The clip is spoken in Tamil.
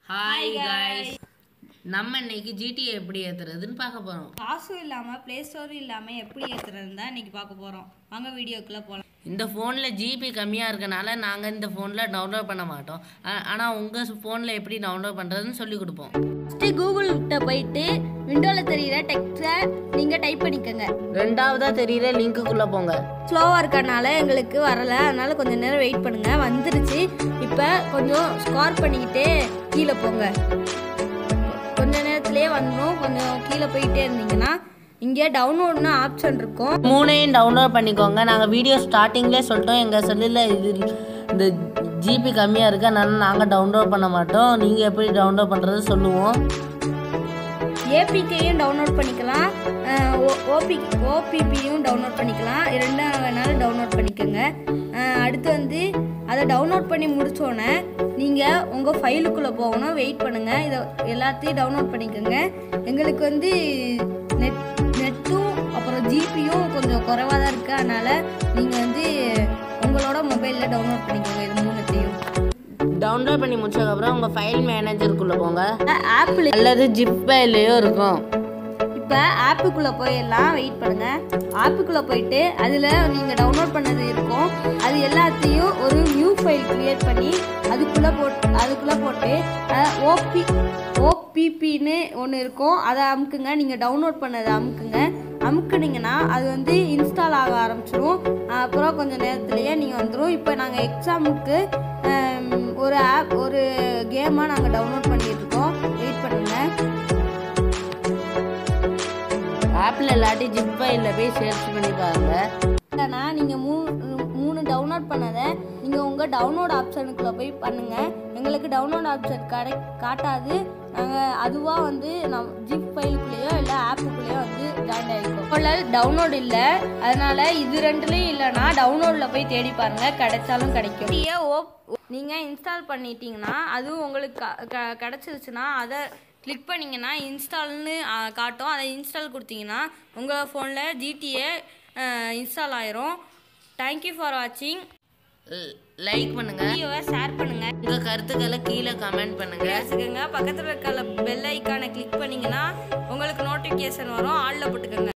ஹாய் गाइस நம்ம இன்னைக்கு GTA எப்படி ஏத்துறதுன்னு பார்க்க போறோம். காசும் இல்லாம Play Store இல்லாம எப்படி ஏத்துறதுன்னு தான் இன்னைக்கு பார்க்க போறோம். வாங்க வீடியோக்குள்ள போலாம். இந்த ஃபோன்ல ஜிபி கம்மியா இருக்கனால நாங்க இந்த ஃபோன்ல டவுன்லோட் பண்ண மாட்டோம். ஆனா உங்க ஃபோன்ல எப்படி டவுன்லோட் பண்றதுன்னு சொல்லி கொடுப்போம். ஃபர்ஸ்ட் கூகுள் கிட்ட போயிட்டு விண்டோல தெரியுற டெக்ஸ்ட நீங்க டைப் பண்ணிக்கங்க. ரெண்டாவதா தெரியுற லிங்க்குள்ள போங்க. ஸ்லோவா இருக்கனால எங்களுக்கு வரல, அதனால கொஞ்ச நேரம் வெயிட் பண்ணுங்க. வந்துருச்சு. இப்போ கொஞ்சம் ஸ்கார் பண்ணிக்கிட்டே கீழே போங்க. கொஞ்ச நேரத்திலே வரணும். கொஞ்சம் கீழே போயிட்டே இருந்தீங்கன்னா இங்கே டவுன்லோட்னு ஆப்ஷன் இருக்கும். மூணையும் டவுன்லோட் பண்ணிக்கோங்க. நாங்கள் வீடியோ ஸ்டார்டிங்லேயே சொல்லிட்டோம் எங்கள் செல்லில் இது இந்த ஜிபி கம்மியாக இருக்கு, அதனால நாங்கள் டவுன்லோட் பண்ண மாட்டோம். நீங்கள் எப்படி டவுன்லோட் பண்ணுறது சொல்லுவோம். ஏபிகேயும் டவுன்லோட் பண்ணிக்கலாம், ஓபிபியும் டவுன்லோட் பண்ணிக்கலாம். ரெண்டும் வேணாலும் டவுன்லோட் பண்ணிக்கோங்க. அடுத்து வந்து அதை டவுன்லோட் பண்ணி முடித்தோன்னே நீங்கள் உங்கள் ஃபைலுக்குள்ளே போகணும். வெயிட் பண்ணுங்கள். இதை எல்லாத்தையும் டவுன்லோட் பண்ணிக்கோங்க. எங்களுக்கு வந்து நெட்டும் அப்புறம் ஜிபியும் கொஞ்சம் குறைவாக தான் இருக்குது, அதனால் நீங்கள் வந்து உங்களோட மொபைலில் டவுன்லோட் பண்ணிக்கோங்க. இது மூணுத்தையும் டவுன்லோட் பண்ணி முடிச்சதுக்கப்புறம் உங்கள் ஃபைல் மேனேஜருக்குள்ளே போங்க. ஆப்பிள் அல்லது ஜிப் ஃபைல்லையும் இருக்கும். இப்போ ஆப்புக்குள்ளே போயிடலாம். வெயிட் பண்ணுங்கள். ஆப்புக்குள்ளே போயிட்டு அதில் நீங்கள் டவுன்லோட் பண்ணது இருக்கும், அது எல்லாத்தையும் ஒரு நியூ ஃபைல் க்ரியேட் பண்ணி அதுக்குள்ளே போட்டு ஓபிபின்னு ஒன்று இருக்கும், அதை அமுக்குங்க. நீங்கள் டவுன்லோட் பண்ணதை அமுக்குனீங்கன்னா அது வந்து இன்ஸ்டால் ஆக ஆரம்பிச்சிடும். அப்புறம் கொஞ்சம் நேரத்துலேயே நீங்கள் வந்துடும். இப்போ நாங்கள் எக்ஸாமுக்கு ஒரு கேமாக நாங்கள் டவுன்லோட் பண்ணிட்டுருக்கோம். வெயிட் பண்ணுங்கள். ஆப்பில் இல்லாட்டி ஜிப் ஃபைலில் போய் சர்ச் பண்ணி பாருங்க. இல்லைனா நீங்கள் மூணு டவுன்லோட் பண்ணதை நீங்கள் உங்கள் டவுன்லோட் ஆப்ஷனுக்குள்ளே போய் பண்ணுங்கள். எங்களுக்கு டவுன்லோட் ஆப்ஷன் காட்டாது. நாங்கள் அதுவாக வந்து ஜிப் ஃபைலுக்குள்ளேயோ இல்லை ஆப்புக்குள்ளேயோ வந்து ஜாயின் ஆகிருக்கோம். டவுன்லோட் இல்லை, அதனால் இது ரெண்டுலேயும் இல்லைனா டவுன்லோடில் போய் தேடி பாருங்கள், கிடைச்சாலும் கிடைக்கும். நீங்கள் இன்ஸ்டால் பண்ணிட்டீங்கன்னா அதுவும் உங்களுக்கு கிடச்சிருச்சுன்னா அதை கிளிக் பண்ணிங்கன்னா இன்ஸ்டால்னு காட்டும். அதை இன்ஸ்டால் கொடுத்தீங்கன்னா உங்கள் ஃபோனில் ஜிடிஏ இன்ஸ்டால் ஆயிரும். தேங்க்யூ ஃபார் வாட்சிங். லைக் பண்ணுங்க, வீடியோவை ஷேர் பண்ணுங்க, உங்கள் கருத்துக்களை கீழே கமெண்ட் பண்ணுங்க. பக்கத்தில் இருக்க பெல் ஐக்கானை கிளிக் பண்ணிங்கன்னா உங்களுக்கு நோட்டிஃபிகேஷன் வரும். ஆல்ல போட்டுக்கோங்க.